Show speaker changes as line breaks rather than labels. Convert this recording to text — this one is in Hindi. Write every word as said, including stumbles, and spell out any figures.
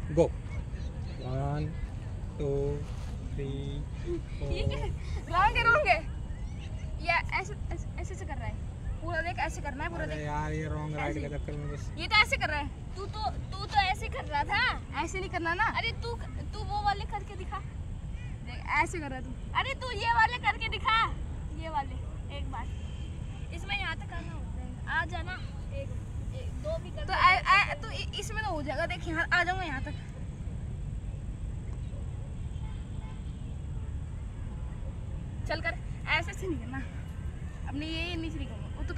गो। वन टू थ्री
रॉन्ग है रॉन्ग है। ये ऐसे ऐसे ऐसे से कर रहा है पूरा, देख ऐसे करना है पूरा। देख
यार ये रॉन्ग राइट के चक्कर में बस
ये तो ऐसे कर रहा है। तू तो तू तो ऐसे कर रहा था, ऐसे नहीं करना ना। अरे तू तू वो वाले करके दिखा। देख ऐसे कर रहा है तू। अरे तू ये वाले करके दिखा, ये वाले एक बार। इसमें यहाँ तक आना होता है, आ जाना। एक, एक दो भी कर तो आ, आ, तो इसमें तो हो जाएगा। देख यहाँ आ जाऊंगा यहाँ तक। चल कर ऐसे से नहीं करना, अपने ये नीचे नहीं करना।